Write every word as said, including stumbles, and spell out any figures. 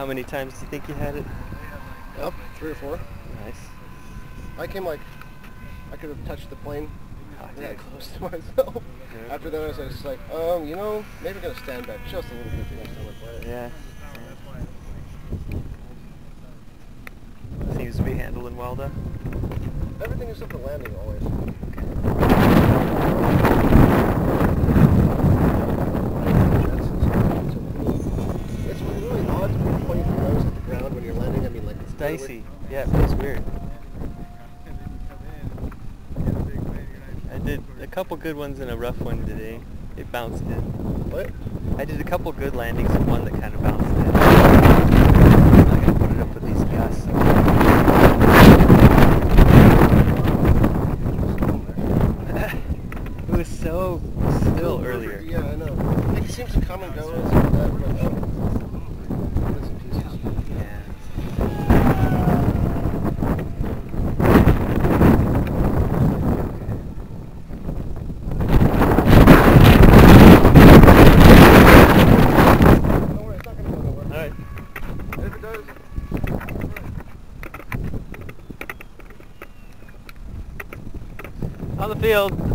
How many times do you think you had it? Up, three or four. Nice. I came like, I could have touched the plane Oh, that dude. close to myself. Good. After that I was just like, um, you know, maybe I'm going to stand back just a little bit the next time I play it. Yeah. Seems to be handling well though. Everything except the landing always. It's really odd to be pointing your nose at the ground when you're landing. I mean, like It's dicey. Yeah, it feels weird. I did a couple good ones and a rough one today. It bounced in. What? I did a couple good landings and one that kind of bounced in. I'm not gonna put it up with these gusts. It was so still earlier. Yeah, I know. Like, it seems to come and go and stuff like that, but oh. Bits and pieces. Yeah. Don't worry, it's not going to go nowhere. Alright. And if it does... On the field.